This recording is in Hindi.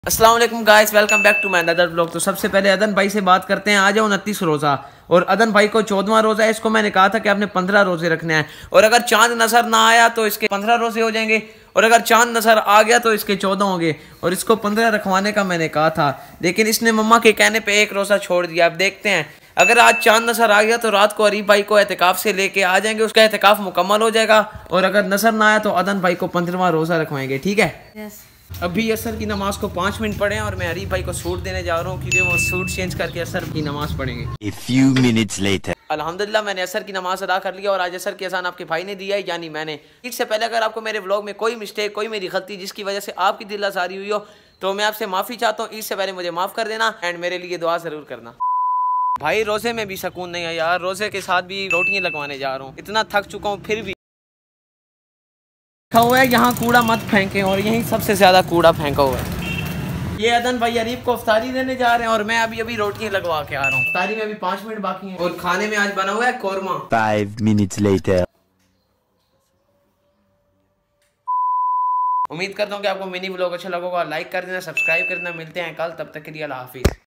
अस्सलाम वालेकुम guys, welcome back to my another blog. तो सबसे पहले अदन भाई से बात करते हैं। आज है 29 रोज़ा और अदन भाई को 14वां रोज़ा है। इसको मैंने कहा था कि आपने 15 रोज़े रखने हैं और अगर चांद नजर ना आया तो इसके 15 रोज़े हो जाएंगे और अगर चांद नजर आ गया तो इसके 14 होंगे और इसको 15 रखवाने का मैंने कहा था, लेकिन इसने मम्मा के कहने पर एक रोज़ा छोड़ दिया। अब देखते हैं, अगर आज चांद नजर आ गया तो रात को अरीफ भाई को एहतिकाफ से लेके आ जाएंगे, उसका एहतिकाफ मुकम्मल हो जाएगा और अगर नजर ना आया तो अदन भाई को 15वां रोज़ा रखवाएंगे। ठीक है। yes. अभी असर की नमाज को 5 मिनट पढ़े हैं और मैं अरीफ भाई को सूट देने जा रहा हूँ क्योंकि वो सूट चेंज करके असर की नमाज पढ़ेंगे। A few minutes later. अल्हम्दुलिल्लाह मैंने असर की नमाज अदा कर लिया और आज असर की अजान आपके भाई ने दिया है, यानी मैंने। इससे पहले अगर आपको मेरे व्लॉग में कोई मिस्टेक, कोई मेरी गलती जिसकी वजह से आपकी दिल आज़ारी हुई हो तो मैं आपसे माफ़ी चाहता हूँ। इससे पहले मुझे माफ़ कर देना एंड मेरे लिए दुआ ज़रूर करना। भाई रोज़े में भी सुकून नहीं है यार, रोज़े के साथ भी रोटियाँ लगवाने जा रहा हूँ। इतना थक चुका हूँ फिर भी हुआ है यहाँ कूड़ा मत फेंकें और यहीं सबसे ज्यादा कूड़ा फेंका हुआ है। ये अदन भाई अरीफ को इफ्तारी देने जा रहे हैं और मैं अभी रोटियां लगवा के आ रहा हूँ। इफ्तारी में अभी 5 मिनट बाकी हैं और खाने में आज बना हुआ है कोरमा। 5 minutes later. उम्मीद करता हूँ कि आपको मिनी व्लॉग अच्छा लगा होगा। लाइक कर देना, सब्सक्राइब करना। मिलते हैं कल, तब तक के लिए अल्लाह हाफिज।